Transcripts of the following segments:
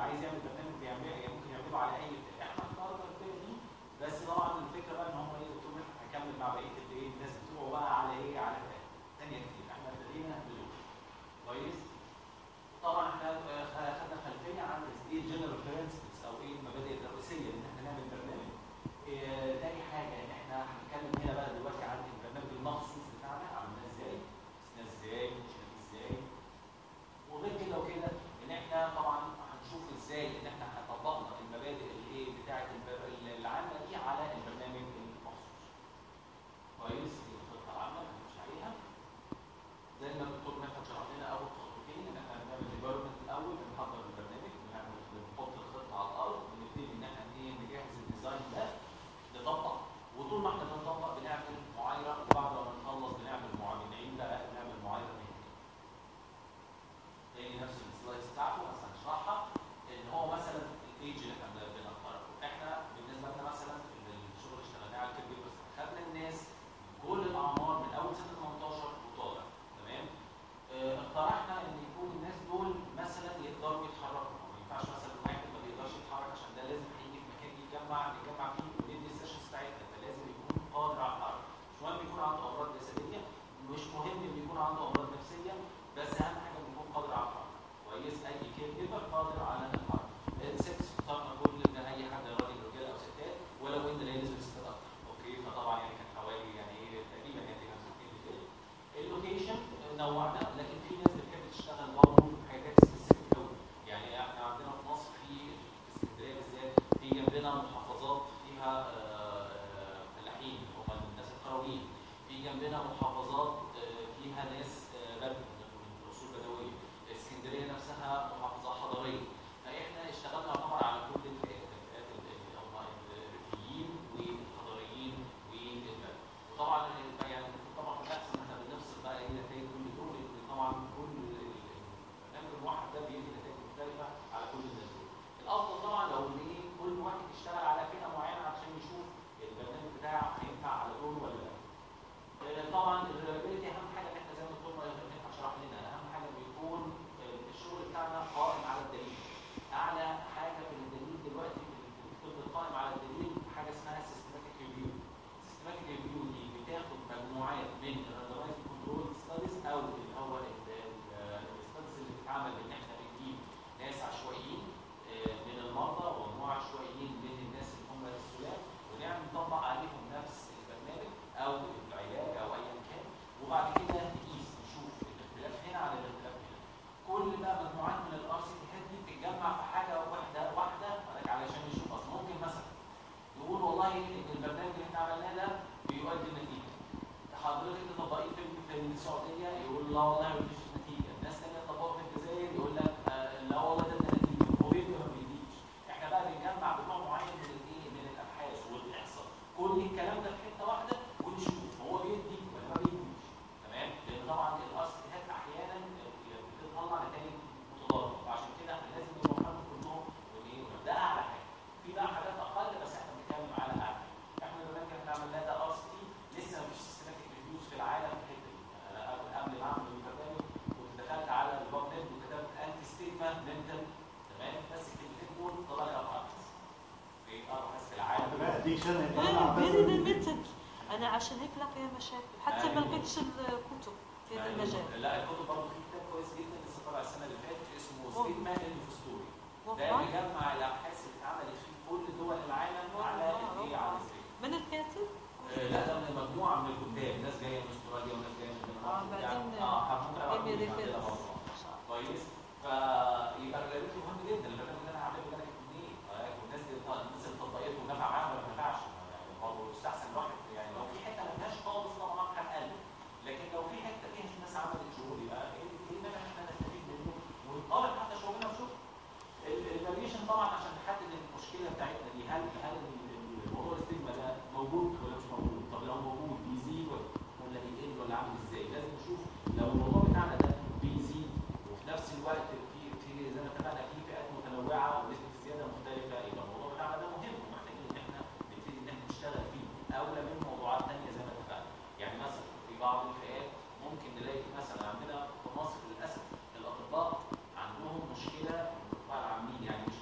اللي عايز يعمل برنامج بيعمل يعني ممكن يعمله على اي بتاع. احنا اخترنا الفئه دي بس طبعا الفكره بقى ان هم ايه قلت لهم هكمل مع بقيه الايه الناس بتوعه بقى على ايه على فئات ثانيه كتير. احنا ابتدينا بدول كويس. طبعا احنا خدنا خلفيه عن ايه الجنرال برنسبلز او ايه المبادئ الرئيسيه ان احنا نعمل برنامج. تاني حاجه ان احنا هنتكلم هنا بقى دلوقتي عن البرنامج المخصوص بتاعنا عملناه ازاي، قسناه ازاي، مشينا ازاي، وغير كده وكده ان احنا طبعا هنشوف ازاي ان احنا طبقنا المبادئ الايه بتاعه العامه دي على البرنامج المخصوص. كويس. دي الخطه العامه هنمشي عليها زي ما الدكتور مدحت شرح لنا اول خطوتين ان احنا بنعمل ديفلوبمنت الاول، بنحضر البرنامج، بنحط الخطه على الارض، بنبتدي ان احنا ايه نجهز الديزاين ده نطبق. وطول ما احنا بنطبق بنعمل معايره، وبعد ما نخلص بنعمل معايرين بقى بنعمل معايره مهنيه. تاني نفس السلايدز بتاعته بس هنشرحها ان هو مثلا الايدج اللي احنا بنختاره. احنا بالنسبه لنا مثلا الشغل اللي اشتغلناه على الكير بيبرز خدنا الناس من كل الاعمار من اول سنه 18 وطالع. تمام. اقترحنا ان يكون الناس دول مثلا يقدروا يتحركوا. ما ينفعش مثلا واحد ما بيقدرش يتحرك عشان ده لازم هيجي في مكان نتجمع فيه وندي السيشنز بتاعتنا، فلازم يكون قادر على الحركه. مش مهم يكون عنده امراض جسديه، مش مهم ان يكون عنده امراض نفسيه، بس اهم حاجه انه يكون قادر على الحركه. كويس. اي كير جيفر قادر على الحركه. السكس اخترنا كل ان اي حد راجل رجاله او ستات، ولو ان لا يلزم الستات اكتر. اوكي. فطبعا يعني كان حوالي يعني تقريبا يعني 65%. اللوكيشن نوعنا، لكن في ناس بتحب تشتغل برضه في حاجات سبيسيفيك قوي. يعني احنا عندنا في مصر في اسكندريه بالذات في جنبنا محافظات فيها فلاحين هم الناس القرويين، في جنبنا محافظات فيها ناس بدو من اصول بدويه، اسكندريه نفسها محافظه حضاريه. فاحنا اشتغلنا طبعا على كل الفئات، اللي هم الريفيين والحضاريين والبدو. وطبعا يعني طبعا في الاحسن ان احنا بنفصل بقى ايه نتائج كل دول، لان طبعا كل البرنامج الواحد ده بيدي نتائج مختلفه على كل الناس دول. الافضل طبعا لو ايه كل واحد يشتغل على فئه معينه عشان يشوف البرنامج بتاعه هينفع على دول ولا لا. طبعا الريلابيلتي اهم حاجه ان احنا زي ما الدكتور مدحت شرح لنا، اهم حاجه انه يكون الشغل بتاعنا قائم على الدليل. اعلى حاجه في الدليل دلوقتي في الطب القائم على الدليل حاجه اسمها سيستماتيك ريفيو. سيستماتيك ريفيو دي بتاخد مجموعات من الراندمايزد كنترول ستاديز او اللي هو الستاديز اللي بتتعمل ان احنا بنجيب ناس عشوائيين من المرضى ومجموعه عشوائيين من الناس اللي هم السلام، ونعمل نطبق عليهم نفس البرنامج او العلاج او ايا كان، وبعد كده نقيس نشوف الاختلاف هنا على الاختلاف هنا. كل بقى مجموعات من الار سي تيات دي بتتجمع في حاجه واحده علشان نشوف. اصل ممكن مثلا نقول والله ان البرنامج اللي احنا عملناه ده بيؤدي النتيجه، حضرتك تطبقيه في السعوديه يقول لا والله ما فيش نتيجه، ناس ثانيه تطبقه في الجزائر يقول لك لا والله ده نتيجه، هو بيدي ما بيديش. احنا بقى بنجمع بنوع معين من الايه من الابحاث والاحصاء كل الكلام ده في حته واحده ونشوف هو بيدي ولا ما بيديش. تمام. لان طبعا الارسيهات احيانا بتطلع نتائج متضاربه، فعشان كده احنا لازم نوحدهم كلهم ده اعلى حاجه. في بقى حاجات اقل بس احنا بنتكلم على اعلى. احنا البرنامج اللي احنا عملناه ده ار سي لسه ما فيش سيستماتيك ريفيوز في العالم في الحته دي. انا قبل ما اعمل البرنامج كنت دخلت على الويب نت وكتبت انتي ستيجما منتال. تمام. بس الكلمتين دول طلع لي ابحاث في ابحاث في العالم. دي سنه انا عشان هيك لا فيها مشاكل حتى ما لقيتش الكتب في هذا المجال. لا الكتب برضه في كتاب كويس جدا لسه طالع السنه اللي فاتت اسمه ستيجما انفستوري. ده بيجمع الابحاث اللي اتعملت في كل دول العالم على الايه على الستيجما. من الكاتب؟ لا ده من مجموعه من الكتاب، ناس جايه من استراليا وناس جايه من الامارات. بعدين كويس. فيبقى الريلابيلتي مهم جدا. البرنامج اللي انا هعمله ده انا جبته منين؟ والناس اللي طبقته ونفع معاها ولا ما نفعش؟ يعني برضه يستحسن الواحد يعني لو في حته ما فيهاش خالص طبعا هنقلل، لكن لو في حته فيها ناس عملت شغل يبقى ايه مانع ان احنا نستفيد منه ونقارن حتى شغلنا بشغل. الفاريشن طبعا عشان نحدد المشكله بتاعتنا دي، هل الموضوع الستيجما ده موجود ولا مش موجود؟ طب لو موجود بيزيد ولا بيقل ولا عامل ازاي؟ لازم نشوف. لو الموضوع بتاعنا ده بيزيد وفي نفس الوقت في زي ما اتفقنا في فئات متنوعه ونسبه الزياده مختلفه، يبقى الموضوع بتاعنا ده مهم ومحتاجين ان احنا نبتدي ان احنا نشتغل فيه اولى من موضوعات ثانيه زي ما اتفقنا. يعني مثلا في بعض الفئات ممكن نلاقي مثلا عندنا في مصر للاسف الاطباء عندهم مشكله، الاطباء العامين يعني مش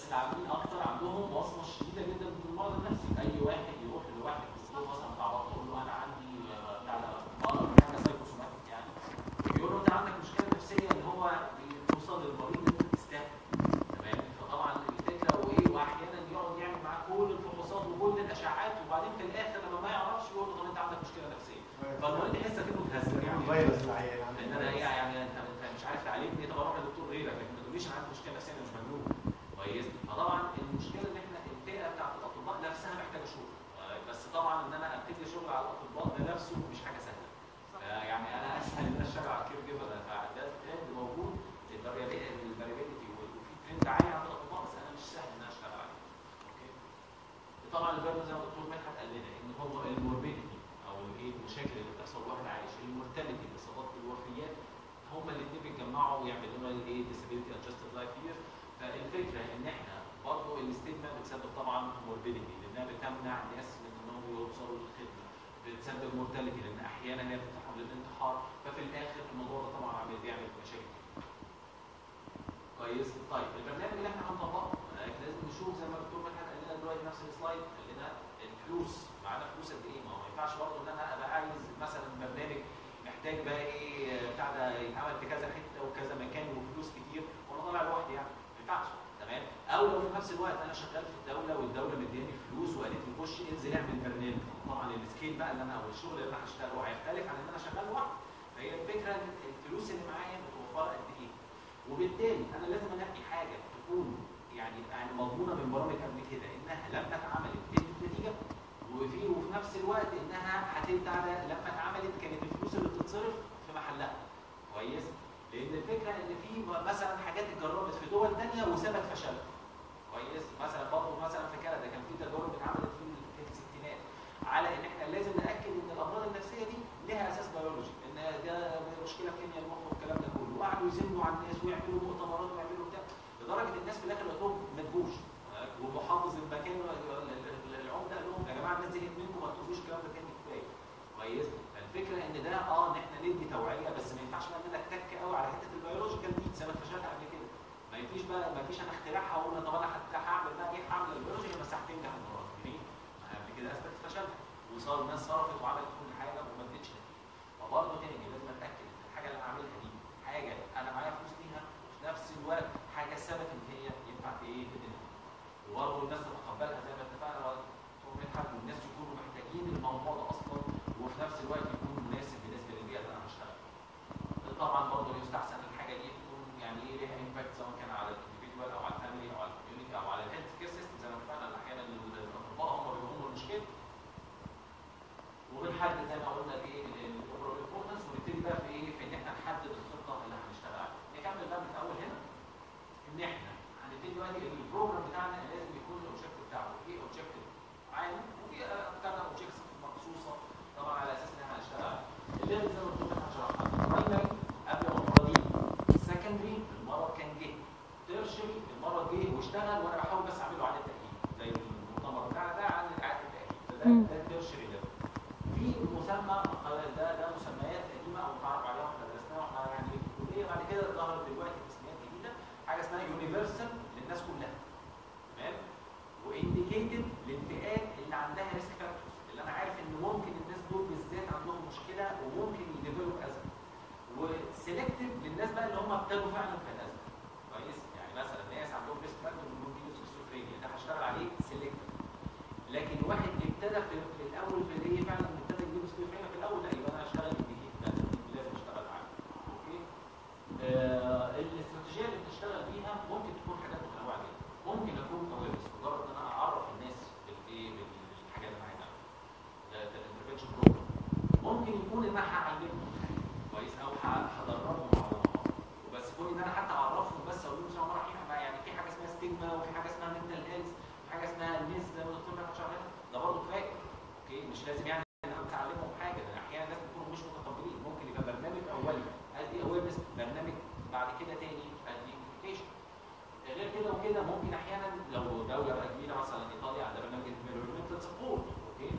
بس العاملين اكتر عندهم وصمه شديده جدا بالمرض النفسي. اي واحد يروح لواحد دكتور مثلا بتاع بطن يقول له انا عندي بتاع ده مرض حاجه سايكوسوماتيك يعني، يقول له انت عندك مشكله نفسيه اللي هو بيوصل للمريض ان انت تستاهل. تمام. فطبعا الفكره وايه، واحيانا يقعد يعمل معاه كل الفحوصات وكل الاشعاعات وبعدين في الاخر لما ما يعرفش يقول له طب انت عندك مشكله نفسيه. فالمريض يحس انه اتهزق يعني. فيروس العيان ان انا ايه يعني انت مش عارف تعالجني، طب اروح لدكتور غيرك، لكن ما تقوليش انا عندي مشكله نفسيه انا مش مجنون. كويس. فطبعا المشكله ان احنا الفئه بتاعت الاطباء نفسها محتاجه شغل. بس طبعا ان انا ابتدي شغل على الاطباء ده نفسه مش حاجه سهله. يعني انا اسهل ان انا اشتغل على الكير جيفر، فده ترند موجود، الفاريبيليتي وفي ترند عالي عند الاطباء، بس انا مش سهل ان انا اشتغل عليه. اوكي. طبعا البرد زي ما الدكتور مدحت قال لنا ان هو الموربيديتي او الايه المشاكل اللي بتحصل واحد عايش، المورتاليتي الاصابات بالوفيات، هما الاثنين بيتجمعوا ويعملوا لنا الايه disability adjusted life years. فالفكره ان احنا برضه الاستيجما بتسبب طبعا موربيديتي لانها بتمنع الناس من انهم يوصلوا للخدمه، بتسبب مورتاليتي لان احيانا هي بتتحول للانتحار، ففي الاخر الموضوع ده طبعا بيعمل مشاكل. كويس. طيب البرنامج اللي احنا هنطبقه لازم نشوف زي ما الدكتور مدحت قال لنا دلوقتي نفس السلايد، قال لنا الفلوس معانا فلوس قد ايه؟ ما هو ما ينفعش برضه ان انا ابقى عايز مثلا برنامج محتاج بقى ايه بتاع ده يتعمل في كذا حته وكذا مكان وفلوس كتير وانا طالع لوحدي يعني، ما ينفعش. تمام. او لو في نفس الوقت انا شغال في الدوله والدوله مدياني فلوس وقالت لي خش انزل اعمل برنامج، طبعا السكيل بقى اللي انا او الشغل اللي انا هشتغله هيختلف عن ان انا شغال لوحدي. فهي الفكره ان الفلوس اللي معايا متوفره قد ايه؟ وبالتالي انا لازم انقي حاجه تكون يعني مضمونه من برامج قبل كده انها لما اتعملت ادت نتيجه، وفي نفس الوقت انها هتبقى لما اتعملت كانت الفلوس اللي بتتصرف في محلها. كويس. لان الفكره ان في مثلا حاجات اتجربت في دول ثانيه وثبت فشلها. كويس. مثلا برضه مثلا في كندا كان في تجارب اتعملت في الستينات على ان احنا لازم ناكد ان الامراض النفسيه دي لها اساس بيولوجي، ان ده مشكله في كيمياء المخ والكلام ده كله، وقعدوا يزنوا على الناس ويعملوا مؤتمرات ويعملوا بتاع، لدرجه الناس في الاخر قالت لهم ما تجوش، ومحافظ المكان العمده قال لهم يا جماعه الناس زهقت منكم ما تقولوش الكلام ده تاني كفايه. كويس. فالفكره ان ده ان احنا ندي توعيه، بس ما ينفعش بقى ان انا اتك قوي على حته البيولوجيكال دي سبب فشلها قبل كده. ما فيش انا اختراعها واقول طب انا هعمل بقى ايه، هعمل البيولوجي بس هتنجح المره دي. ليه؟ قبل كده اثبت فشلها وصار الناس صرفت وعملت كل حاجه وما ادتش نتيجه. فبرضه تاني لازم اتاكد ان الحاجه اللي انا هعملها دي حاجه انا معايا فلوس ليها، وفي نفس الوقت حاجه ثبت ان هي ينفع ايه تدي. وبرضه الناس تتقبلها زي ما اتفقنا والناس يكونوا محتاجين الموضوع ده اصلا، وفي نفس الوقت يكون مناسب بالنسبه للبيئه اللي انا هشتغل. طبعا برضه يستحسن الحاجه دي تكون يعني ايه ليها امباكت سواء كان على الانديفيدوال او على الفاميلي او على الكوميونتي او على الهيلث كير سيستم زي ما اتفقنا ان احيانا الاطباء هم بيبقوا هم المشكله. وبنحدد زي ما قلنا الايه الاوفرول امبورتنس، ونبتدي بقى في ايه في ان احنا نحدد الخطه اللي هنشتغل عليها. نكمل بقى من الاول هنا ان احنا هنبتدي دلوقتي البروجرام بتاعنا لازم يكون الاوبجيكتيف بتاعه ايه، اوبجيكتيف عام وفي بتاعنا اوبجيكتيف مخصوصه طبعا على اساس ان احنا هنشتغل عليها. اللي زي ما قلت لك هشرحها برايمري قبل ما المره دي، سكندري المرض كان جه، تيرشري المرض جه واشتغل وانا بحاول بس اعمله على التاهيل زي المؤتمر بتاعنا ده عن اعاده التاهيل، ده تيرشري ليفل. في مسمى ده مسميات قديمه او متعرف عليها واحنا درسناها واحنا يعني في الكليه، بعد كده ظهرت دلوقتي تسميات جديده، حاجه اسمها يونيفرسال للناس كلها. تمام. وانديكيتد للفئات اللي عندها ريسك فاكتورز، اللي انا عارف ان ممكن الناس دول بالذات عندهم مشكله وممكن يديفلوب ازمه. وسيلكتيف للناس بقى اللي هم ابتدوا فعلا في الازمه. كويس. يعني مثلا ناس عندهم ريسك فاكتور ممكن يجيله سكيزوفرينيا، ده هشتغل عليه سيلكتيف. لكن واحد ابتدى في الاول في اللي هي فعلا ابتدى يجيله سكيزوفرينيا في الاول، لا يبقى انا هشتغل انديكيتد، لازم اشتغل معاه. اوكي. الاستراتيجيه اللي بنشتغل بيها ممكن تكون حاجات متنوعه جدا. ممكن اكون اويرنس، مجرد ان انا اعرف الناس بالايه بالحاجه اللي معانا ده الانترفنشن بروجرام. ممكن يكون ان انا هعلمهم حاجه كويس او هدربهم على مهارات، وبس كون ان انا حتى اعرفهم بس اقول لهم سلام عليكم، يعني في حاجه اسمها ستيجما وفي حاجه اسمها منتال هيلث وفي حاجه اسمها الميز زي ما الدكتور مدحت شرح لنا، ده برضه كفايه. اوكي. مش لازم يعني ان انا اتعلمهم حاجه، لان احيانا الناس بيكونوا مش متقبلين. ممكن يبقى برنامج اولي ادي اويرنس، برنامج بعد كده تاني ادي امبليكيشن. غير كده وكده ممكن احيانا لو دوله بقى كبيره مثلا ايطاليا عندها برنامج انفيرمنتال سبورت. اوكي.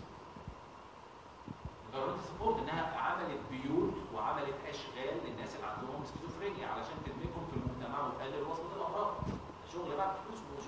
انفيرمنتال سبورت انها عملت بيوت وعملت اشغال للناس اللي عندهم سكيزوفرينيا علشان تدمجهم في المجتمع وتقلل وصمه الامراض. شغل بقى فلوس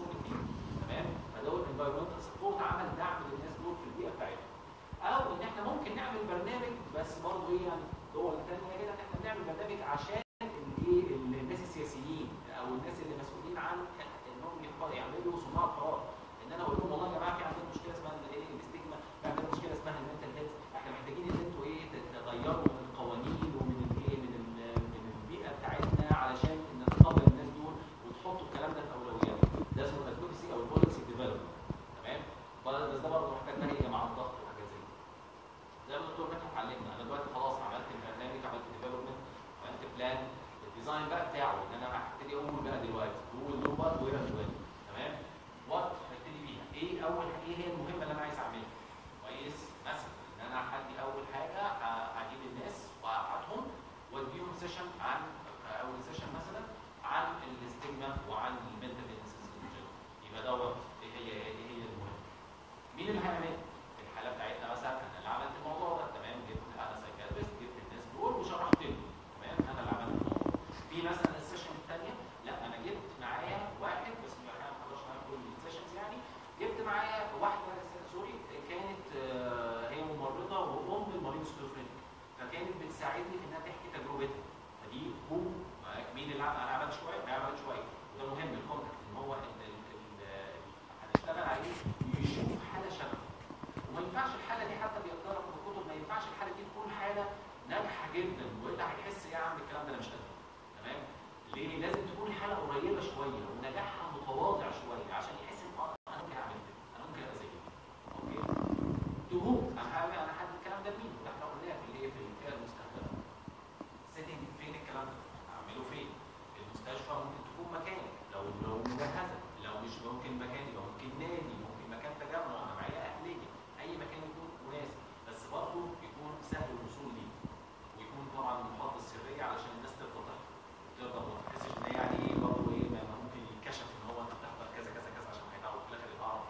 الانفايرمنتال سبورت، عمل دعم للناس دول في البيئه بتاعتهم. او ان احنا ممكن نعمل برنامج، بس برضه ايه يعني دول ثانيه كده، ان احنا بنعمل برنامج عشان الايه الناس السياسيين او الناس اللي مسؤولين عن انهم يعملوا صناع قرار. ان انا اقول لهم والله يا جماعه في عندنا مشكله اسمها الايه الاستجما، في عندنا مشكله اسمها المنتال هيلث، احنا محتاجين ان انتوا ايه تغيروا من القوانين ومن الايه من البيئه بتاعتنا علشان نتقبل الناس دول وتحطوا الكلام ده في اولويات. ده اسمه الادفوكسي او البوليسي ديفلوبمنت. تمام؟ بس ده برضه محتاج نهج مع الضغط وحاجات زي كده. زي ما الدكتور مدحت علمنا، انا دلوقتي خلاص عملت البرنامج، عملت ديفلوبمنت، عملت بلان، الديزاين بقى بتاعه ان انا هبتدي اقول بقى دلوقتي هو له وات وير اند وين. تمام؟ وات هبتدي بيها ايه؟ ايه هي المهمه اللي انا عايز اعملها؟ كويس؟ مثلا ان انا هدي اول حاجه هجيب الناس وهقعدهم واديهم سيشن عن اول سيشن مثلا عن الاستجما وعن المنتال هيلث. يبقى دوت ايه هي المهمه؟ مين اللي هيعمل؟ في الحاله بتاعتنا مثلا انا اللي عملت الموضوع ده. تمام؟ جبت انا سايكاتريست، جبت الناس دول وشرحت لهم. تمام؟ انا اللي عملت الموضوع. في مثلا السيشن الثانيه لا انا جبت معايا واحد، بس احنا ما نقدرش نعمل كل السيشنز يعني، جبت معايا واحده سوري كانت هي ممرضه وام المريض سكيزوفرينيك، فكانت بتساعدني في انها تحكي تجربتها. فدي هو مين اللي انا عملت شويه ما عملت شويه. وده مهم الكونتاكت، ان هو هنشتغل عليه يشوف حاله شبهه. وما ينفعش الحاله دي حتى بيقدرها في الكتب، ما ينفعش الحاله دي تكون حاله ناجحه جدا والا هيحس ايه يا عم الكلام ده انا مش قادر. تمام؟ ليه؟ لازم تكون الحاله قريبه شويه ونجاحها متواضع شويه عشان يحس ان انا ممكن اعمل كده، انا ممكن ابقى زي كده. اوكي؟ تهوب انا حد الكلام ده مين؟ ده احنا قلناها في الايه في الفئه المستهدفه. سيتنج فين الكلام ده؟ اعمله فين؟ المستشفى ممكن تكون مكان لو مجهزه، لو مش ممكن مكان يبقى ممكن نادي، ممكن مكان تجمع جمعيه اهليه، اي مكان يكون مناسب بس برضه يكون سهل الوصول ليه، ويكون طبعا محاط السريه علشان الناس ترضى تقدر ما تحسش ان هي يعني ايه برضه ايه ممكن يتكشف ان هو انت بتحضر كذا كذا كذا عشان هيتعرف في الاخر يتعرف.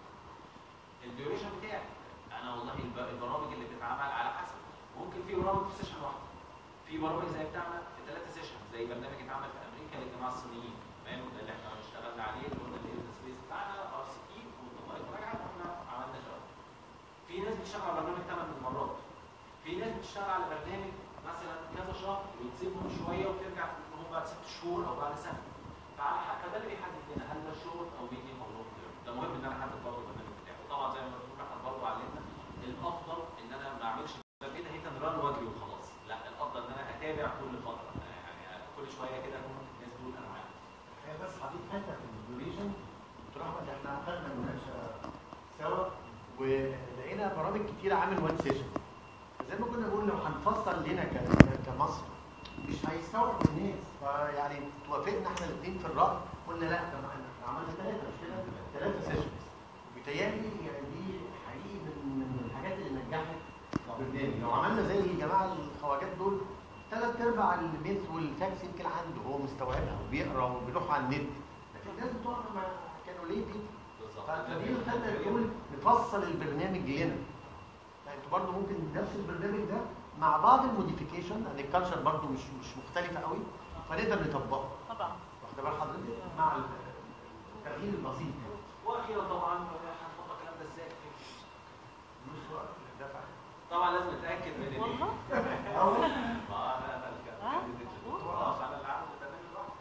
الديوريشن بتاعي انا والله البرامج اللي بتتعمل على حسب، ممكن في برامج في سيشن واحده، في برامج زي بتاعنا في 3 سيشن زي برنامج اتعمل في امريكا للجماعه الصينيين. تمام؟ ده اللي احنا اشتغلنا عليه اللي قلنا الايفيدنس بيز بتاعنا ار سي اي وطبقت مراجعه واحنا عملنا شغل. في ناس بتشتغل على برنامج 8 مرات، في ناس بتشتغل على برنامج مثلا كذا شهر وتسيبهم شويه وترجع تقول بعد 6 شهور او بعد سنه. فده اللي بيحدد لنا هل ده شورت او ميديم او لونج تيرم. ده مهم ان انا احدد برضه البرنامج بتاعي. وطبعا زي ما قلت احنا برضه علمنا الافضل ان انا ما اعملش كده هيت اند ران واجري وخلاص، لا الافضل ان انا اتابع كل فتره يعني كل شويه كده اكون الناس دول انا معاهم. بس حضرتك حته في الديوريشن دكتور احمد، احنا اخذنا مناقشه سوا ولقينا برامج كتيره عامل وان سيشن. زي ما كنا بنقول لو هنفصل لنا كمصر مش هيستوعب الناس، فيعني توافقنا احنا الاثنين في الراي، قلنا لا ده احنا عملنا 3 مش كده 3 سيشنز. وبيتهيألي يعني دي حقيقي من الحاجات اللي نجحت البرنامج. لو عملنا زي الجماعه الخواجات دول 3/4 الميث والفاكس يمكن عنده هو مستوعبها وبيقرا وبيروح على النت، لكن الناس بتوع ما كانوا ليه كده. فدي اللي خلتنا نقول نفصل البرنامج لنا. انتوا برضه ممكن نفس البرنامج ده مع بعض الموديفيكيشن لان الكالتشر برضه مش مختلفه قوي، فنقدر نطبقه. طبعا. واخد بال حضرتك مع التغيير البسيط. واخيرا طبعا هنحط الكلام ده ازاي؟ مش وقت الدفع. طبعا لازم نتاكد من والله؟ خلاص انا اللي عامل البرنامج لوحدي.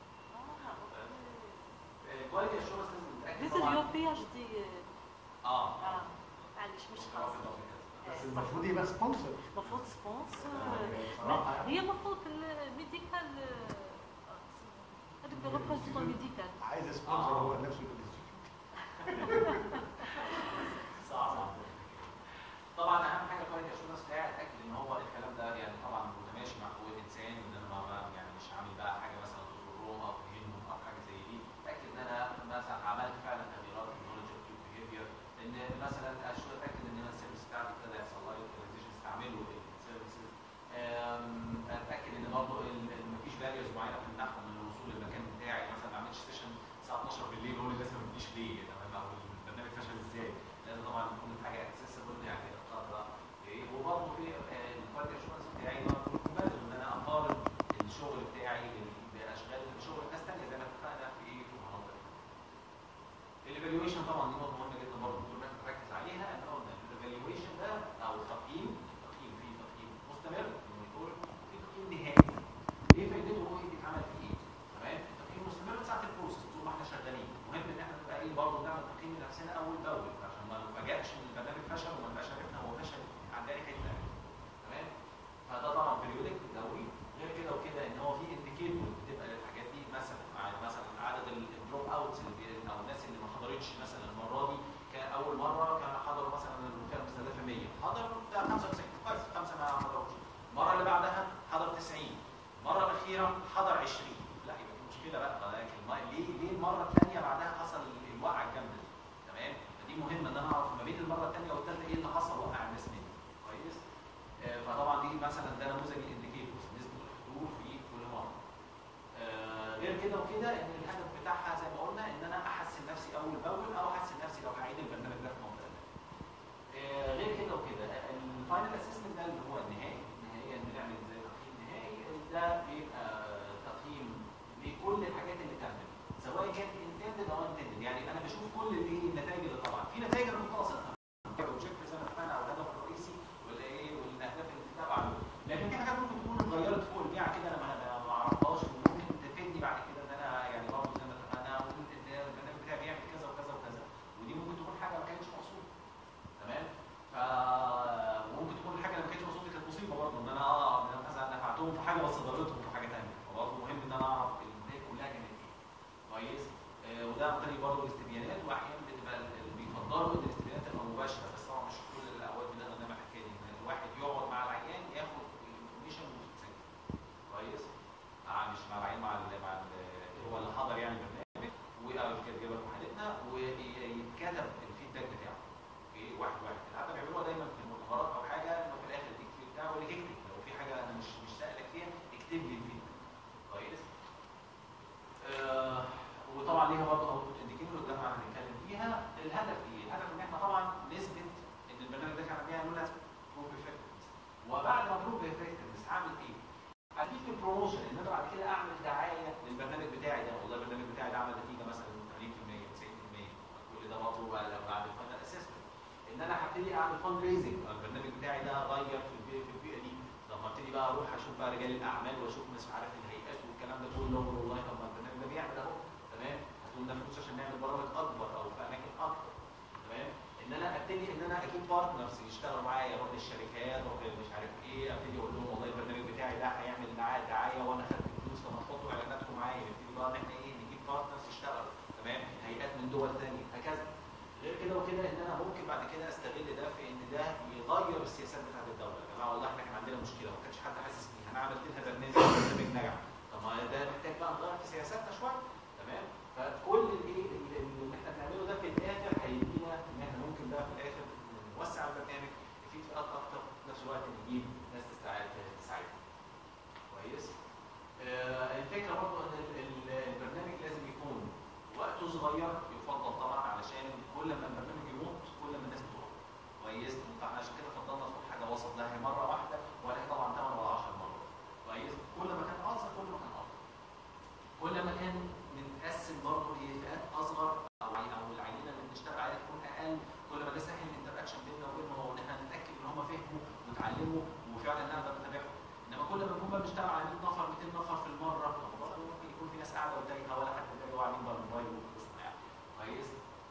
كواليتي اشورنس لازم نتاكد This is طبعا. your PhD. معلش مش خاص. بس المفروض يبقى سبونسر. المفروض سبونسر. صراحه هي المفروض الميديكال هذاك الريبريزنتون ميديكال. عايز سبونسر هو نفسه الانستيتيوت. صعب. طبعا اهم حاجه كواليتي اشورنس بتاعي اتاكد ان هو الكلام ده يعني طبعا متماشي مع حقوق الانسان، وان انا يعني مش عامل بقى حاجه مثلا تضرهم او تهينهم او حاجه زي دي. اتاكد ان انا مثلا عملت فعلا تغييرات في النولج اوف بيهيفير، ان مثلا اتاكد ان انا السيرفيس بتاعتي ابتدى يحصل لها يوتيلايزيشن استعملوا السيرفيسز. اتاكد ان برضه مفيش باريرز معينه بتمنعهم من الوصول للمكان بتاعي، مثلا ما اعملش سيشن الساعه 12 بالليل واقول للناس ما بتجيش ليه، تمام؟ او البرنامج فشل كده وكده ان الهدف بتاعها زي ما قلنا ان انا احسن نفسي اول باول او احسن نفسي لو هعيد البرنامج ده في منطقه غير كده وكده. الفاينل اسسمنت ده اللي هو النهائي، نهائيا بنعمل زي تقييم نهائي، ده بيبقى تقييم لكل الحاجات اللي تمت سواء كانت انتندد او انتندد. يعني انا بشوف كل النتائج اللي طلعت، في نتائج انا كنت قاصدها بروجكت زي ما اتفقنا او الهدف الرئيسي ولا ايه والاهداف اللي بتتبع له، لكن في حاجات ممكن تكون اتغيرت فوق البيعه كده انا ما اعرفهاش وممكن تفيدني بعد كده ان انا يعني برضه زي ما اتفقنا قلت ان البرنامج بتاعي بيعمل كذا وكذا وكذا، ودي ممكن تكون حاجه ما كانتش مقصوده. تمام؟ فممكن تكون الحاجه اللي ما كانتش مقصوده كانت مصيبه برضه ان انا مثلا نفعتهم في حاجه بس ضرتهم في حاجه ثانيه، فبرضه مهم ان انا اعرف النتائج كلها كانت ايه. كويس؟ وده عن طريق برضه الاستبيانات، واحيانا بتبقى اللي بيفضلوا ان الاستبيانات تبقى مباشره، بس طبعا مش كل الاوقات بنقدر نعمل الحكايه دي، ان الواحد يقعد مع العيان ياخد الانفورميشن وتتسجل. كويس؟ مش مع العيان، هو اللي حضر يعني البرنامج وقرا الكتابه بتاعتنا ويتكتب الفيدباك بتاعه. اوكي؟ واحد واحد. حتى بيعملوها دايما في المؤتمرات او حاجه انه في الاخر التكتيك بتاعه اللي يكتب لو في حاجه انا مش سائلك فيها اكتب لي الفيدباك. كويس؟ وطبعا ليها برضه اوتبوت انديكيتور ده هنتكلم فيها. الهدف ايه؟ الهدف ان احنا طبعا نثبت ان البرنامج ده كان بيعمل له لازمه بروف افكتفنس. وبعد ما بروف افكتفنس هعمل ايه؟ هجيب في البروموشن ان انا بعد كده اعمل دعايه للبرنامج بتاعي ده، والله البرنامج بتاعي ده عمل نتيجه مثلا 80% 90%، كل ده برضه بعد الفاينل اسسمنت. ان انا هبتدي اعمل فند ريزنج، البرنامج بتاعي ده غير في البيئه دي، طب ما ابتدي بقى اروح اشوف بقى رجال الاعمال واشوف مش عارف الهيئات والكلام ده كله، والله طب ما البرنامج ده بيعمل اهو. تمام؟ هتقول فلوس عشان نعمل برامج اكبر او في اماكن اكبر. تمام؟ ان انا ابتدي ان انا اجيب بارتنرز يشتغلوا معايا، اروح للشركات اروح مش عارف ايه، ابتدي اقول لهم والله البرنامج بتاعي ده هيعمل دعايه وانا خدت فلوس، طب ما تحطوا اعلاناتكم معايا، نبتدي بقى ان احنا ايه نجيب بارتنرز يشتغلوا. تمام؟ هيئات من دول ثانيه هكذا. غير كده وكده ان انا ممكن بعد كده استغل ده في ان ده يغير السياسات بتاعت الدوله. يا جماعه والله احنا كان عندنا مشكله وما كانش حد حاسس بيها، انا عملت لها برنامج نجح، طب ما ده محتاج بقى نغير في سياساتنا شويه. تمام؟ فكل اللي احنا بنعمله ده في الاخر هيدينا ان احنا ممكن بقى في الاخر نوسع البرنامج، نفيد فئات اكتر، في نفس الوقت نجيب ناس تساعدنا. كويس؟ الفكره برضه ان البرنامج لازم يكون وقته صغير، يفضل طبعا علشان كل ما البرنامج يموت كل ما الناس بتقع. كويس؟ فاحنا عشان كده فضلنا ناخد حاجه وسط، لا هي مره واحده ولا هي طبعا 8 ولا 10 مرات. كويس؟ كل ما كان اقصر كل ما كان افضل. كل ما كان متقسم برضه لفئات اصغر او العينه اللي بنشتغل عليها تكون اقل، كل ما ده سهل الانتراكشن بيننا وبينهم وان احنا نتاكد ان هم فهموا واتعلموا وفعلا نقدر نتابعهم. انما كل ما نكون بقى بنشتغل على 100 نفر 200 نفر في المره، ممكن يكون في ناس قاعده وتايهه ولا حد تاني قاعدين بقى الموبايل وخلصنا يعني. كويس؟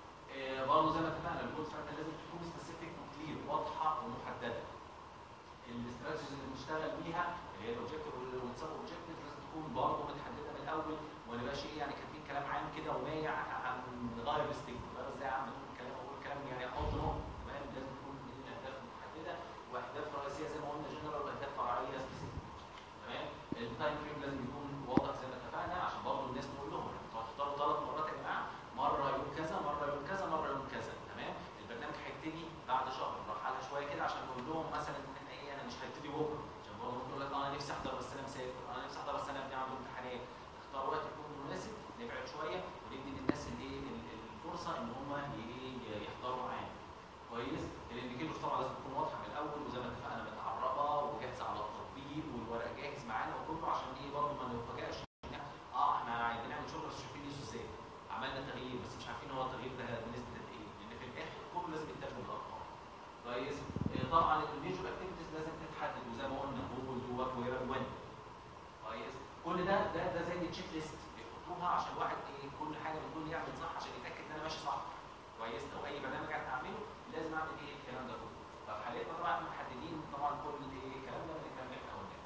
برضه زي ما اتفقنا الجولز بتاعتنا لازم تكون سبيسيفيك وكلير، واضحه ومحدده. الاستراتيجيز اللي بنشتغل بيها اللي هي الاوبجيكتيف والسب اوبجيكتيف لازم تكون برضه متحدده من الاول، وما نبقاش ايه يعني كاتبين كلام عام كده ومايع عن غير الستيك، غير ازاي اعمل كلام اقول كلام يعني احط نقط. تمام؟ لازم تكون الاهداف محدده واهداف رئيسيه زي ما قلنا جنرال واهداف فرعيه سبيسيفيك. تمام؟ التايم فريم لازم يكون واضح زي ما اتفقنا عشان برضه الناس نقول لهم انتوا هتختاروا 3 مرات يا جماعه، مره يوم كذا مره يوم كذا مره يوم كذا. تمام؟ البرنامج هيبتدي بعد شهر، نروح على شويه كده عشان نقول لهم مثلا ان احنا ايه انا مش هبتدي بكره، عشان برضه ممكن يقول لك انا نفسي احضر بس انا مسافر، انا نفسي احضر بس انا ابني عنده امتحانات. نختار وقت يكون مناسب، نبعد شويه وندي للناس اللي الفرصه ان هم يحضروا معانا. كويس؟ الانديكيتورز طبعا لازم تكون واضحه من الاول وزي ما اتفقنا متعربه وجاهزه على التطبيق والورق جاهز معانا وكله، عشان ايه برضه ما نتفاجئش احنا بنعمل شغل بس مش عارفين نقيسه ازاي، عملنا تغيير بس مش عارفين هو التغيير ده بنسبه قد ايه، لان في الاخر كله لازم يتاخد بالارقام. كويس؟ طبعا الميجور اكتيفيتيز لازم تتحدد وزي ما قلنا هو دو وات وير وين. كويس؟ كل ده زي التشيك ليست بيحطوها عشان الواحد ايه كل حاجه من دول يعمل صح عشان يتاكد ان انا ماشي صح. كويس؟ لو اي برنامج هعمله لازم اعمل ايه الكلام ده كله. ففي حالتنا طبعا محددين طبعا كل ايه الكلام ده من الكلام اللي احنا قلناه.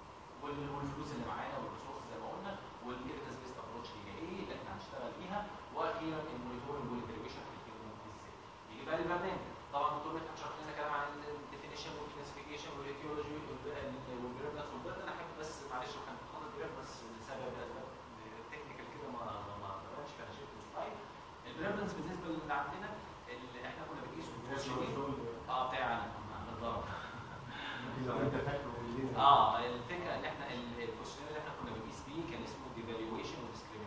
والفلوس اللي معانا والريسورس زي ما قلنا، والايفيدنس بيست ابروتش هي ايه اللي احنا هنشتغل فيها، واخيرا المونيتورنج والايفالويشن هيتم ازاي. يجي بقى البرنامج طبعا الدكتور مدحت شرح لنا كلام عن الديفينيشن والكلاسيفيكيشن والايتيولوجي والبريفنس والبرد. انا حابب بس معلش كان حاطط بريفنس لسبب تكنيكال كده ما بانش فانا شلت السلايد. البريفنس بالنسبه اللي عندنا اللي احنا كنا بنقيسه بتاع الضرب. الفكره ان احنا الكويشنير اللي احنا كنا بنقيس بيه كان اسمه ديفالويشن وديسكريميشن.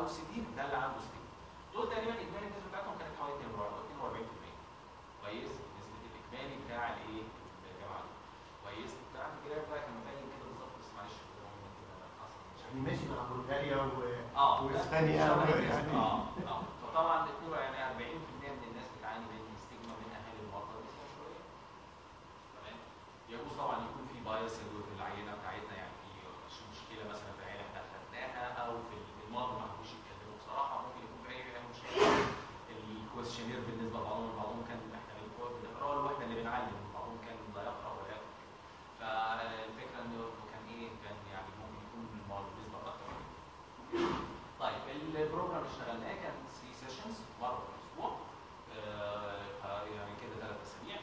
او سي ده اللي عنده سي دول تقريبا اجمالي النسبه بتاعتهم كانت حوالي 42%. كويس؟ نسبه الاجمالي بتاع الايه؟ الجامعه دي. كويس؟ بتاع الجراف بقى كان مبين كده بالظبط بس معلش يعني ماشي مع بلغاريا واسبانيا يعني فطبعا يعني 40% من الناس بتعاني من ستيجما من اهالي المرضى دي شويه. تمام؟ يجوز طبعا يكون في بايس في العينه بتاعتنا، يعني في مشكله مثلا في العينه احنا خدناها او في المرضى ما حبوش يتكلموا بصراحه، ممكن يكون في اي مشكله. الكويشنير بالنسبه لبعضهم كان احنا بنقراه واحنا اللي بنعلم، بعضهم كان لا يقرا ولا يكتب. فالفكره انه كان كان يعني ممكن يكون المرض بالنسبه اكتر. طيب البروجرام اللي اشتغلناه كان 3 سيشنز مره في الاسبوع، يعني كده 3 اسابيع.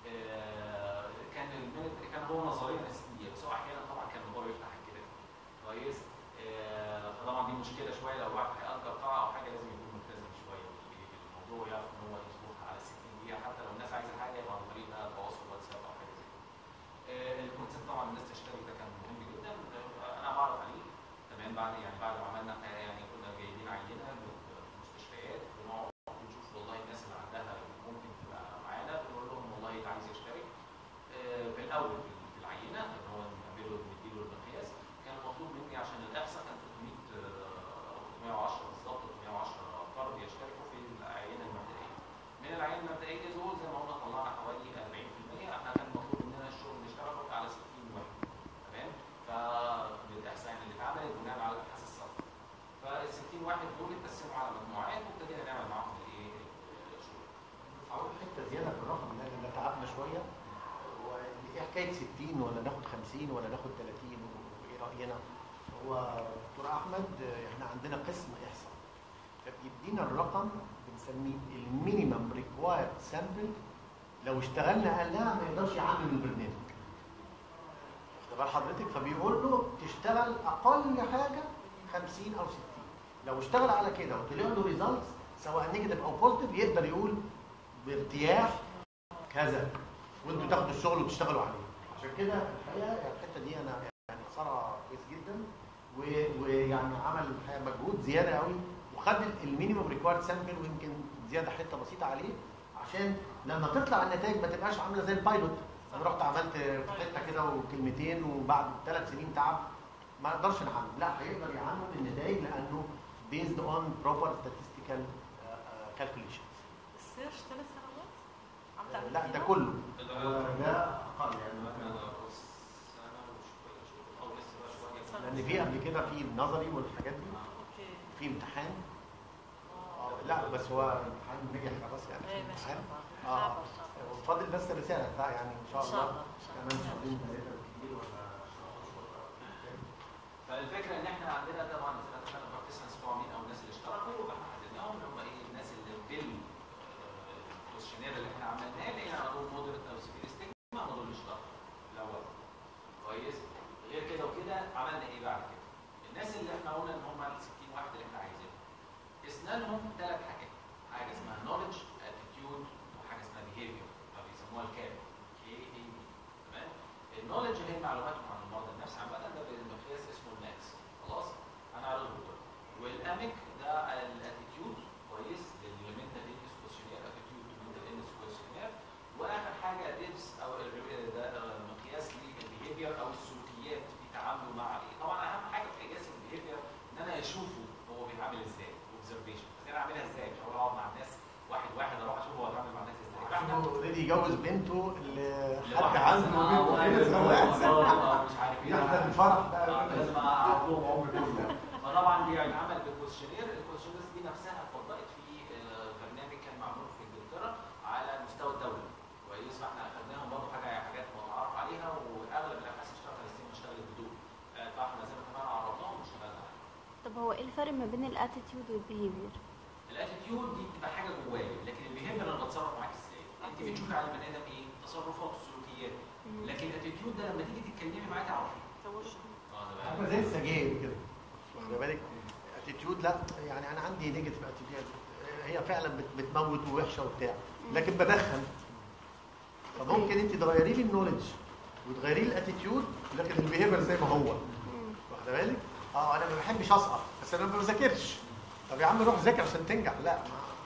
كان هو نظريا 60 دقيقه، بس هو احيانا طبعا كان الموضوع يفتح كده. كويس؟ فطبعا دي مشكله شويه، لو واحد هيأجر قاعه او حاجه لازم يكون ملتزم شويه بالموضوع، يعرف ان هو يظبطها على 60 دقيقه، حتى لو الناس عايزه حاجه يبقى عن طريق بقى تواصل واتساب او حاجه زي كده. الكونسيبت طبعا الناس تشترك ده كان مهم جدا، انا بعرض عليه. تمام؟ بعد ما عملنا يعني كنا جايبين عينه من المستشفيات ونقعد ونشوف والله الناس اللي عندها ممكن تبقى معانا، بنقول لهم والله اللي عايز يشترك. في الاول في العينه اللي هو نديله المقياس، كان مطلوب مني عشان الاحصاء كان 310 بالظبط، 310 فرد يشتركوا في العينه المبدئيه. من العينه المبدئيه دول زي ما قلنا طلعنا حوالي 40%، احنا كان مطلوب مننا الشغل نشتغل على 60 واحد. تمام؟ فبالاحصاء يعني اللي اتعملت بناء على الابحاث السابقه. فال 60 واحد دول اتقسموا على مجموعات وابتدينا نعمل معاهم الشغل. هقول حته زياده في الرقم اللي تعبنا شويه، ايه حكايه 60 ولا ناخد 50 ولا ناخد 30 وايه راينا؟ هو دكتور احمد احنا عندنا قسم احصاء فبيدينا الرقم بنسميه المينيمم ريكوايرد سامبل، لو اشتغلنا اقلها ما يقدرش يعمل البرنامج. واخد بال حضرتك؟ فبيقول له تشتغل اقل حاجه 50 او 60، لو اشتغل على كده وطلع له ريزلتس سواء نيجاتيف او بوزيتيف يقدر يقول بارتياح كذا وانتوا تاخدوا الشغل وتشتغلوا عليه. عشان كده الحقيقه الحته دي انا يعني اثرها كويس جدا، ويعني عمل الحقيقه مجهود زياده قوي وخد المينيمم ريكوايرد سامبل ويمكن زياده حته بسيطه عليه عشان لما تطلع النتائج ما تبقاش عامله زي البايلوت. انا رحت عملت حته كده وكلمتين وبعد 3 سنين تعب ما نقدرش نعمل، لا هيقدر يعمل النتائج لانه based on proper statistical calculations. السيرش 3 سنوات عم تعمل لا ده كله ده اقل يعني لان في قبل كده في النظري والحاجات دي في امتحان. لا بس هو امتحان نجح خلاص يعني امتحان وفاضل بس رساله بقى يعني ان شاء الله كمان شهرين ثلاثه كتير ولا فالفكره ان احنا عندنا طبعا كان بارتيسيبانتس بتوع مين او الناس اللي اشتركوا احنا حددناهم اللي هم الناس اللي بالكويشنير اللي احنا عملناه لقينا عندهم مودريت او سيفير ستيجما، هم دول اللي اشتركوا الاول. كويس؟ غير كده وكده عملنا ايه بعد كده؟ الناس اللي احنا قلنا ان هم ال 60 واحد اللي احنا عايزينهم قسنا لهم 3 حاجات، حاجه اسمها نولج، اتيتيود، وحاجه اسمها بيهيفير فبيسموها الكاب KAB. تمام؟ النولج اللي هي معلوماتهم عن المرض النفسي عامه ده بالمقياس اسمه الماكس. خلاص؟ هنعرضه دلوقتي. والاميك ده الاتيتيود، كويس؟ للمنتال إلنس كويشنير، اتيتيود للمنتال إلنس كويشنير. واخر حاجه ديبس او ده مقياس للبيهيفير او السلوكيات في تعامله مع ايه. طبعا اهم حاجه في قياس البيهيفير ان انا اشوفه هو بيتعامل ازاي، اوبزرفيشن. بس انا اعملها ازاي؟ مش هقول اقعد مع الناس واحد واحد اروح اشوف هو بيتعامل مع الناس ازاي. فاحنا اوريدي يجوز بنته لحد عنده مش عارف ايه يحضر الفرح بقى لازم اعرفهم عمر كله. فطبعا دي اتعمل بالكويشنير، الكويشنيرز دي نفسها اتطبقت في برنامج كان معمول في انجلترا على مستوى الدولي. كويس؟ فاحنا اخذناهم برضه حاجات متعارف عليها واغلب الابحاث اشتغلت بدون، فاحنا زي ما اتفقنا عرضناهم واشتغلنا عليهم. طب هو ايه الفرق ما بين الاتيتيود والبيهيفير؟ الاتيتيود دي بتبقى حاجه جوايا، لكن البيهيفير انا بتصرف معاك ازاي؟ انت بتشوفي على البني ادم ايه؟ تصرفات وسلوكيات. لكن الاتيتيود ده لما تيجي تتكلمي معاه تعرفي. عامله زي السجاير كده، واخده بالك؟ اتيتيود لا يعني انا عندي نيجاتيف اتيتيود، هي فعلا بتموت ووحشه وبتاع، لكن بدخن. فممكن انت تغيري لي النولج وتغيري لي الاتيتيود لكن البيهيفير زي ما هو. واخده بالك؟ انا ما بحبش اسقط بس انا ما بذاكرش. طب يا عم روح ذاكر عشان تنجح. لا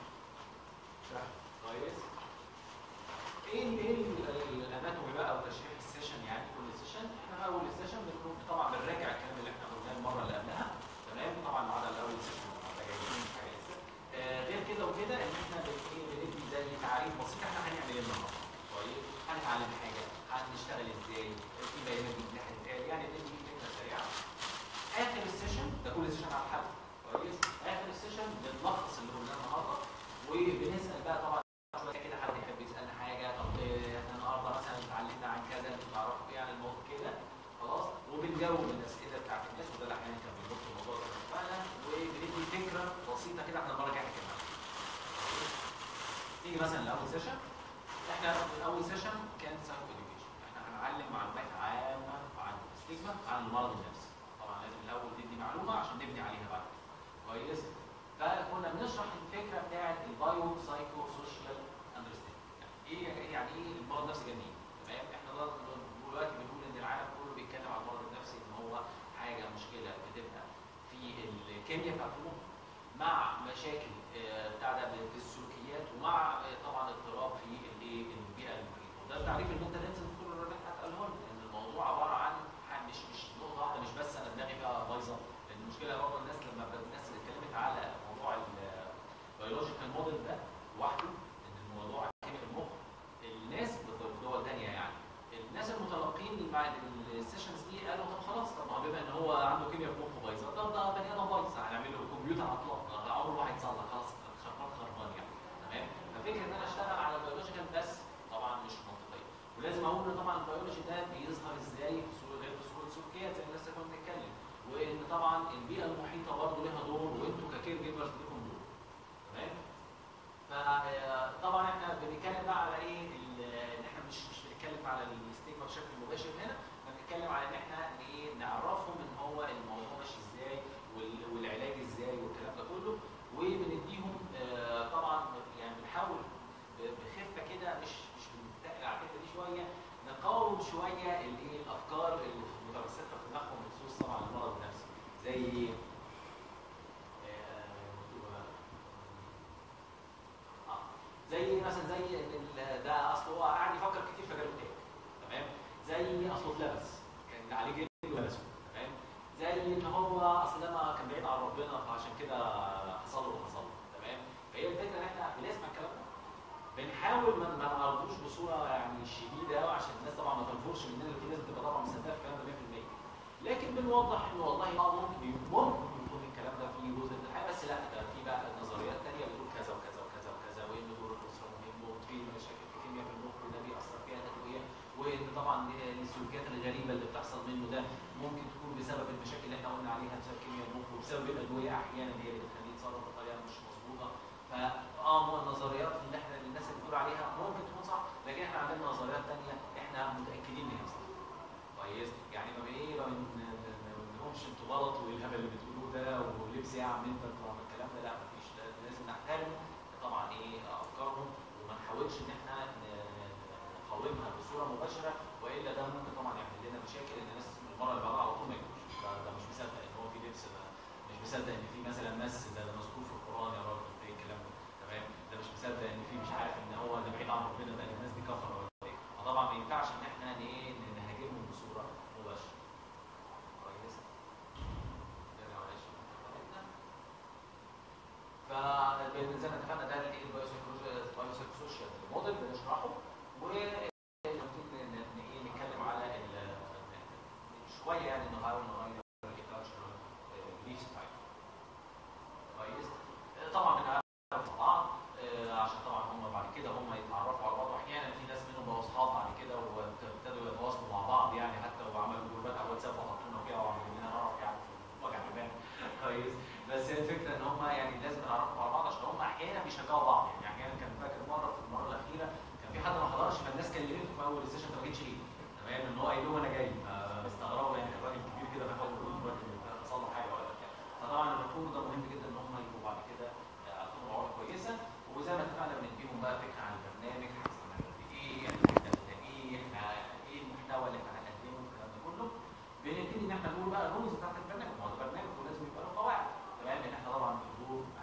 كويس. ايه الاناتومي بقى وتشريح السيشن؟ يعني كل سيشن احنا اول سيشن بنكون طبعا بنراجع الكلام اللي احنا قلناه المره اللي قبلها، تمام؟ طبعا ما عدا الاول سيشن راجعين حاجه لسه. غير كده وكده ان احنا بندي زي تعريف بسيط احنا هنعمل ايه النهارده. كويس. هنتعلم حاجه، هنشتغل ازاي، في بيانات جديده هتتقال، يعني ندي فكره سريعه. اخر السيشن ده كل سيشن على حد. كويس. اخر السيشن بنلخص اللي قلناه النهارده وبنسال بقى طبعا كده حد يحب يسالنا حاجه. طب احنا النهارده مثلا اتعلمنا عن كذا، انتوا تعرفوا ايه عن الموضوع كده؟ خلاص. وبنجاوب الاسئله بتاعت الناس، وده اللي احيانا كان بينط الموضوع ده فعلا، وبندي فكره بسيطه كده احنا المره الجايه هنتكلم عنها. نيجي مثلا لاول سيشن. احنا اول سيشن كان سايكو اديوكيشن، احنا هنعلم معلومات عامه عن الستيجما، عن المرض النفسي. طبعا لازم الاول ندي معلومه عشان نبني عليها بعد كده. كويس. فكنا بنشرح الفكره بتاعت البايو سايكو سوشيال اندرستاندينج. يعني ايه المرض النفسي جميل، تمام؟ احنا دلوقتي بنقول ان العالم كله بيتكلم عن المرض النفسي ان هو حاجه مشكله بتبقى في الكيمياء بتاعت المخ، مع مشاكل بتاع ده في السلوكيات، ومع طبعا اضطراب في البيئه المحيطه. وده التعريف اللي انت لازم تكون الراجل هتقاله لنا، ان الموضوع عباره عن مش نقطه واحده، مش بس انا دماغي بقى بايظه. لان المشكله برضه الناس لما الناس اللي اتكلمت على موضوع البيولوجيكال موديل ده لوحده، ان الموضوع كيمياء المخ، الناس في دول ثانيه يعني الناس المتلقين مع السيشنز دي قالوا طب خلاص، طب ما بما ان هو عنده كيمياء في مخه بايظه، طب ده بني ادم بايظ، هنعمل له كمبيوتر عطلان، ده عمره ما هيتصلح، خلاص خربان يعني. تمام. ففكره ان انا اشتغل على البيولوجيكال بس طبعا مش منطقيه. ولازم اقول ان طبعا البيولوجي ده بيظهر ازاي في صوره غير في صوره سلوكيات زي ما لسه كنا بنتكلم، وان طبعا البيئه المحيطه برضه لها دور، وانتوا ككير جيفرز لكم دور. تمام. فطبعا احنا بنتكلم بقى على ايه؟ ان احنا مش بنتكلم على الستيجما بشكل مباشر هنا، بنتكلم على ان احنا ايه نعرفهم ان هو الموضوع ماشي ازاي والعلاج ازاي والكلام ده كله، وبنديهم طبعا يعني بنحاول بخفه كده، مش بنتقل على الحته دي شويه، نقاوم شويه الافكار اللي مترسخه في دماغهم بخصوص طبعا المرض النفسي. زي ايه؟ زي مثلا زي ان ده اصل هو قاعد يفكر كتير فجاله اكتئاب. تمام. زي اصله اتلبس كان عليه جن ولبسه. تمام. زي ان هو اصل ده ما كان بعيد عن ربنا فعشان كده حصل له وحصل له. تمام. فهي الفكره ان احنا بنسمع الكلام ده، بنحاول ما نعرضوش بصوره يعني شديده قوي عشان الناس طبعا ما تنفرش مننا، في ناس بتبقى طبعا مصدقه الكلام ده 100%. لكن بنوضح ان والله ممكن يكون الكلام ده فيه جزء من الحقيقه، بس لا ده في بقى نظريات ثانيه بتقول كذا وكذا وكذا وكذا، وان دور الاسره مهم، وفي مشاكل في كيمياء في المخ وده بيأثر فيها تدويه، وان طبعا السلوكيات الغريبه اللي بتحصل منه ده ممكن تكون بسبب المشاكل اللي احنا قلنا عليها، بسبب كيمياء المخ وبسبب الادويه احيانا هي اللي بتخليه يتصرف بطريقه مش مظبوطه. النظريات اللي احنا الناس اللي بتقول عليها ممكن تكون صح، لكن احنا عندنا نظريات ثانيه احنا متاكدين ان هي صح. كويس. يعني ما بنقولش انتوا غلط والهبل اللي بتقولوه ده ولبس يا عم انت طبعا الكلام ده، لا مفيش. لازم نحترم طبعا افكارهم، وما نحاولش ان احنا نقاومها بصوره مباشره، والا ده ممكن طبعا يعمل لنا مشاكل، ان الناس المره اللي بعدها على طول ما يجوش. ده مش مصدق ان هو في لبس، ده مش مصدق ان في مثلا مس ده مذكور في القران يا راجل، ايه الكلام ده؟ تمام. ده مش مصدق ان في مش عارف ان هو ده بعيد عن ربنا، ده الناس دي كفره ولا ايه؟ فطبعا ما ينفعش ان احنا نهاجمهم بصوره مباشره. كويس. فزي ما اتفقنا ده البايوسايكوسوشيال موديل بنشرحه، نتكلم على شويه يعني نغير الكالتشرال بيس تايب. كويس. طبعا بنعرف مع بعض عشان طبعا هم بعد كده هم يتعرفوا على بعض، واحيانا في ناس منهم بقوا اصحاب بعد كده وابتدوا يتواصلوا مع بعض، يعني حتى وعملوا جروبات على الواتساب وحطونا فيها وعملوا لنا نعرف يعني في وجع دماغ. كويس. بس هي الفكره ان هم يعني لازم نعرفوا على بعض عشان هم احيانا بيشجعوا بعض، يعني احيانا كان فاكر في المره الاخيره كان في حد ما حضرش فالناس كلمته في اول السيشن انت ما جيتش ليه؟ تمام. ان هو قايل لهم انا جاي، فاستغربوا يعني الراجل كبير كده فاهم يقول الراجل حصل له حاجه ولا بتاع. فطبعا الركوب ده مهم جدا ان هم يبقوا بعد كده عندهم عقله كويسه، وزي ما اتفقنا بنديهم بقى فكره عن البرنامج، هنستعمل قد ايه، يعني هنعمل ايه، احنا ايه المحتوى اللي احنا هنقدمه، الكلام ده كله. بنبتدي ان احنا نقول بقى الرولز بتاعت البرنامج، ما هو البرنامج ولازم يبقى له قواعد. تمام. ان احنا طبعا الحضور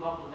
برضه